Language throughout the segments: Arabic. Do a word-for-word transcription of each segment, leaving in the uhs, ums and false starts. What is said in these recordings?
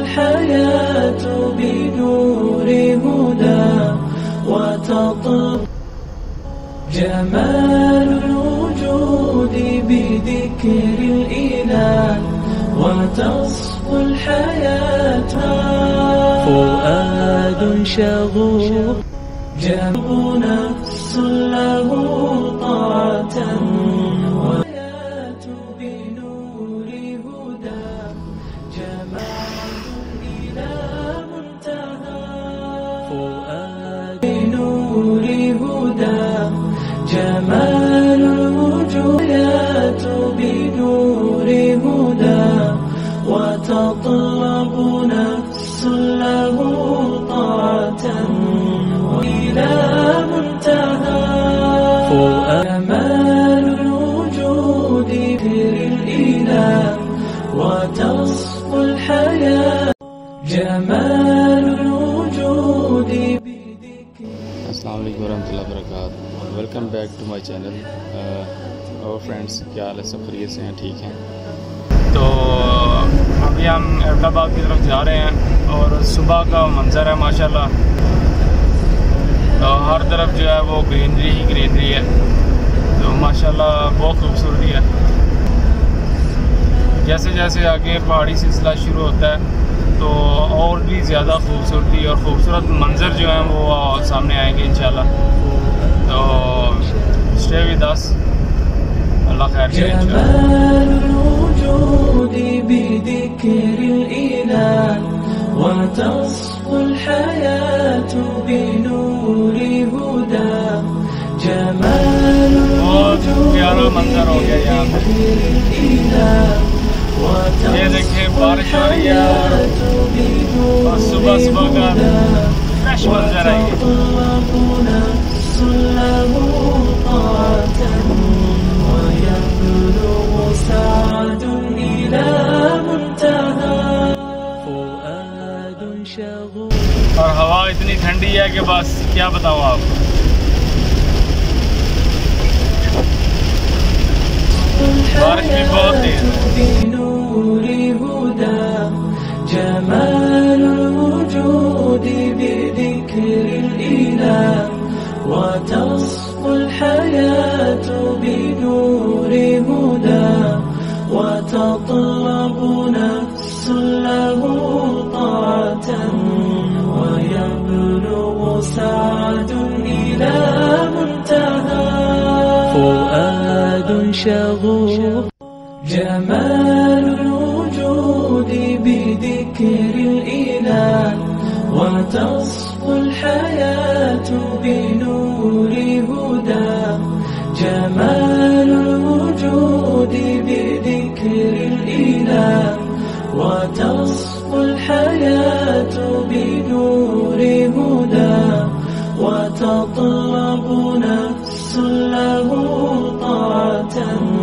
الحياة بنور هدى وتطل جمال الوجود بذكر الإله وتصفو الحياة فؤاد شغوف جاب نفس له طاعة والحياة بنور هدى جمال إلى منتهى فؤاد بنور هدى جمال الوجود بنور هدى وتطلب نفس له طاعة وإلى منتهى جمال الوجود ذكر الإله وتصفو الحياة جمال الوجود بذكر. अस्सलाम वालेकुम रहमतुल्लाहि व बरकातहू। Welcome back to my channel. और फ्रेंड्स, क्या हाल है? सब खैरियत से हैं? ठीक हैं? तो अभी हम एबटाबाद की तरफ जा रहे हैं और सुबह का मंजर है माशाल्लाह। तो हर तरफ जो है वो ग्रीनरी ही ग्रीनरी है, तो माशाल्लाह बहुत खूबसूरती है। जैसे जैसे आगे पहाड़ी सिलसिला शुरू होता है तो और भी ज़्यादा खूबसूरती और ख़ूबसूरत मंजर जो हैं वो सामने आएंगे इंशाल्लाह। तो स्टे विद अस, अल्लाह खैर करे इंशाल्लाह। बहुत प्यारा मंजर हो गया यहाँ पे। ये देखिए बारिश हो रही है और सुबह सुबह का फ्रेश मंजर है ये। और हवा इतनी ठंडी है कि बस क्या बताऊँ आपको। बारिश भी बहुत तेज है। जमाल الوجود بذكر الإله وتصفو الحياة بنور هدى وتطلب نفس له طاعة ويبلغ سعد إلى منتهى فؤاد شغوف جمال الوجود بذكر الإله وتصفو الحياة بنور هدى جمال الوجود بذكر الإله وتصفو الحياة بنور هدى وتطلب نفس له طاعة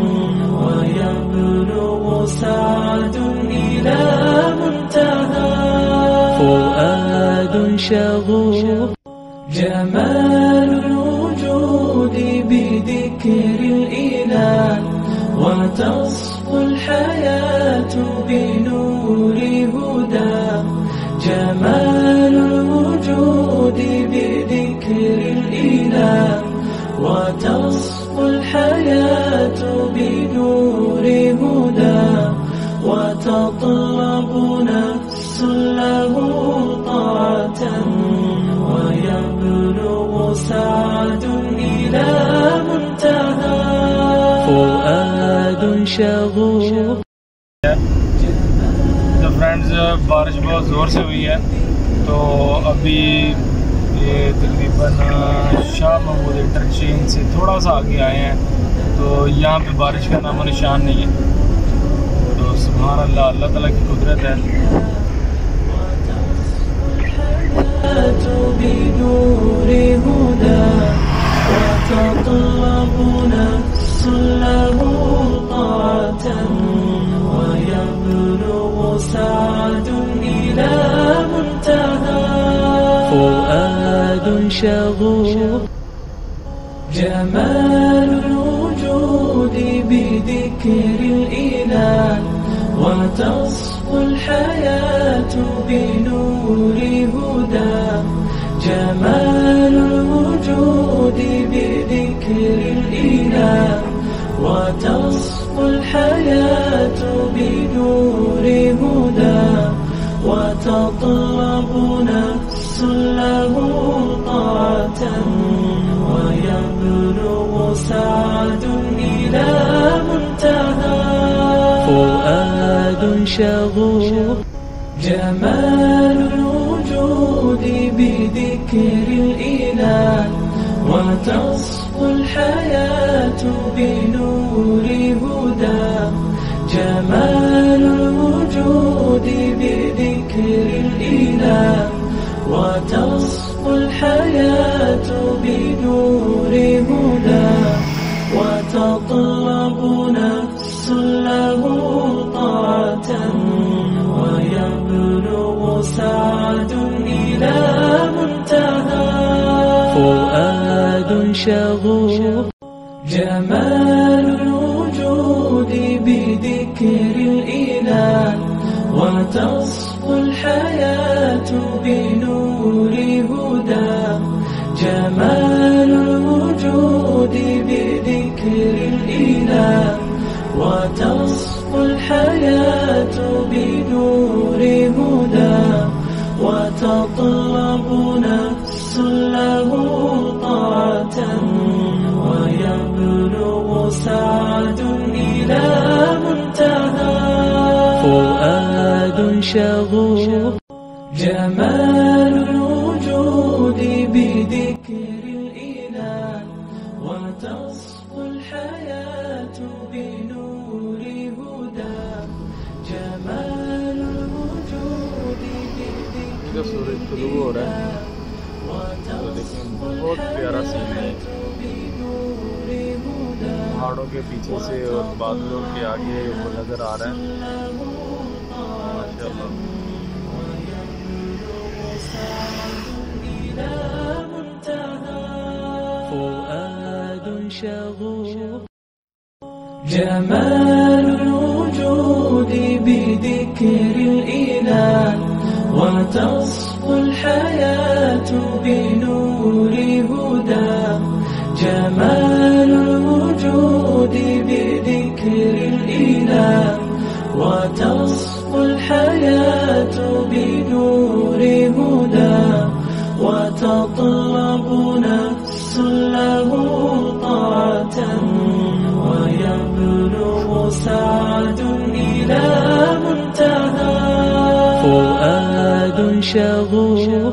ويبلغ سعد إلى منتهى فؤاد شغوف جمال الوجود بذكر الإله وتصفو الحياة بنور هدى جمال الوجود بذكر الإله وتصفو الحياة بنور هدى وتطلب نفس له طاعة ويبلغ سعد إلى منتهى فؤاد شغوف। तो फ्रेंड्स, बारिश बहुत ज़ोर से हुई है। तो अभी ये तकरीबन शाह महमूद इंटरचेंज से थोड़ा सा आगे आए हैं, तो यहाँ पे बारिश का नामो निशान नहीं है। तो सुभान अल्लाह, अल्लाह ताला की कुदरत है। فؤاد شغوف جمال الوجود بذكر الإله وتصفو الحياة بنور هدى جمال الوجود بذكر الإله وتصفو الحياة بنور هدى وتطلب نفس له طاعة ويبلغ سعد إلى منتهى فؤاد شغوف جمال الوجود بذكر الإله وتصفو الحياة بنور هدى جمال الوجود بذكر الإله وتصفو الحياة بنور هدى وتطلب نفس له طاعة ويبلغ سعد إلى منتهى فؤاد شغوف جمال الوجود بذكر الإله وتصفو الحياة بنور هدى جمال الوجود بذكر الإله وتصفو الحياة بنور هدى وتطلب نفس له طاعة ويبلغ سعد إلى منتهى فؤاد شغوف جمال الوجود بذكر الإله وتصفو الحياة بنور هدى جمال الوجود بذكر الإله बहुत प्यारा सीन है पहाड़ों के पीछे से और बादलों के आगे वो नज़र आ रहा है माशाल्लाह فؤاد شغوف جمال الوجود بذكر الإله وتصفو الحياة بنور هدى جمال الوجود بذكر الإله وتصفو الحياة بنور هدى وتطلب نفس له طاعة ويبلغ سعد إلى منتهى فؤاد شغوف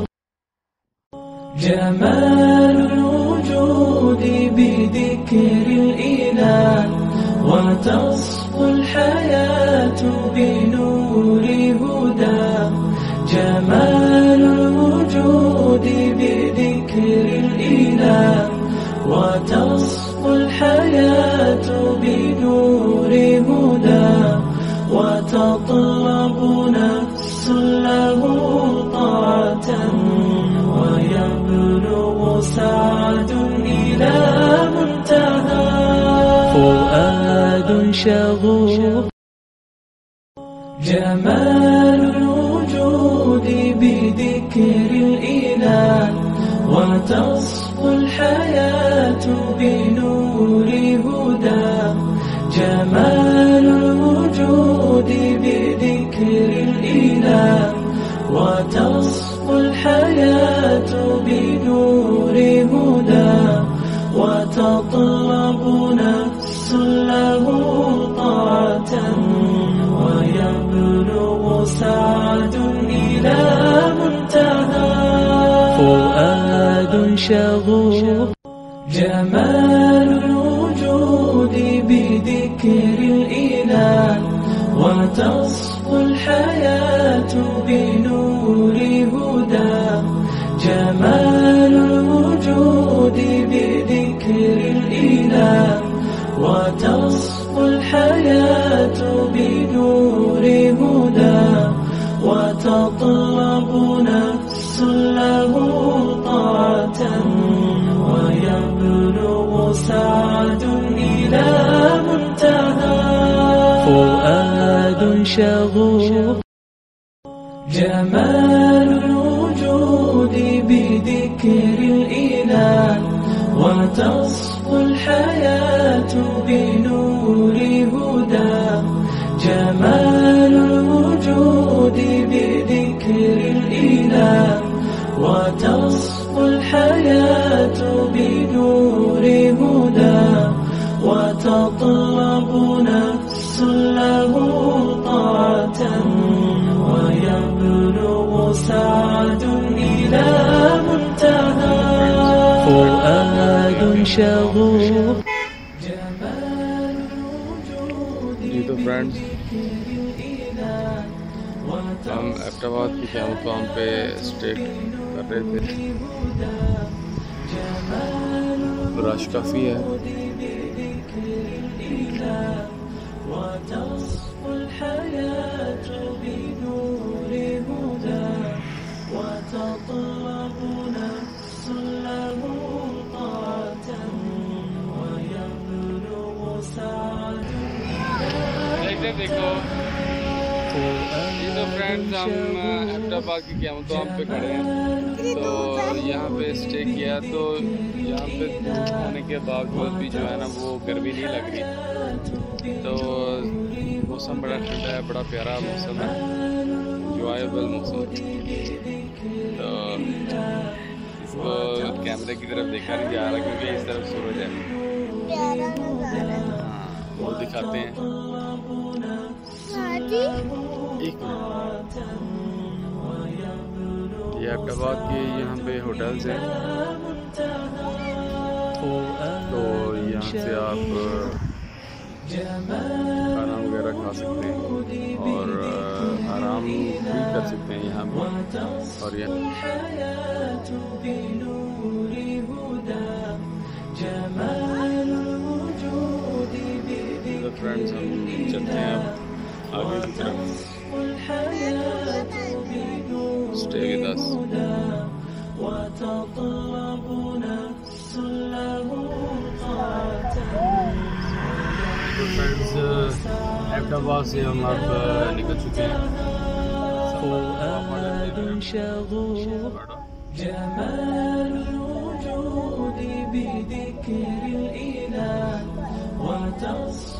جمال الوجود بذكر الإله وتصفو الحياة بنور هدى جمال الوجود بذكر الإله وتصفو الحياة بنور هدى وتطلب نفس له طاعة ويبلغ سعد إلى منتهى فؤاد شغوف جمال الوجود بذكر الإله وتصفو الحياة بنور هدى جمال الوجود بذكر الإله وتصفو الحياة بنور هدى وتطلب نفس له طاعة ويبلغ سعد إلى منتهى فؤاد شغوف جمال الوجود بذكر الإله وتصفو الحياة بنور هدى جمال الوجود بذكر الإله وتصفو الحياة بنور هدى وتطلب نفس له طاعة ويبلغ سعد إلى منتهى فؤاد شغوف جمال الوجود بذكر الإله وتصفو الحياة بنور هدى. جمال الوجود بذكر الإله وتصفو الحياة بنور هدى. وتطلب نفس له طاعة ويبلغ سعد إلى منتهى. فؤاد شغوف. जी तो फ्रेंड्स, हम एबटाबाद की कैमल फार्म पे स्टे कर रहे थे। रश काफ़ी है। देखो ये तो फ्रेंड्स, हम एबटाबाद की कैमल फार्म पे खड़े हैं। तो यहाँ पे स्टे किया, तो यहाँ पे धूप होने के बावजूद भी जो है ना वो गर्मी नहीं लग रही। तो मौसम बड़ा ठंडा है, बड़ा प्यारा मौसम है, इंजॉयबल मौसम। तो इसको कैमरे की तरफ देखा नहीं जा रहा क्योंकि इस तरफ सूरज है। हाँ, वो दिखाते हैं। एक ये एबटाबाद के यहाँ पे होटल्स हैं, तो यहाँ से आप खाना वगैरह खा सकते हैं और आराम भी कर सकते हैं यहाँ पर। और यहाँ तो फ्रेंड्स, हम चलते हैं अब आगे की तरफ। Stay with us. तो फ्रेंड्स, एबटाबाद से हम अब निकल चुके हैं। جمال الوجود بذكر الإله وتصفو